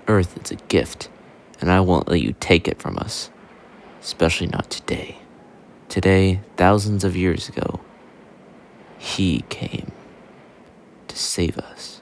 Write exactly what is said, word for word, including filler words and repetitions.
Earth is a gift, and I won't let you take it from us, especially not today. Today, thousands of years ago, he came to save us.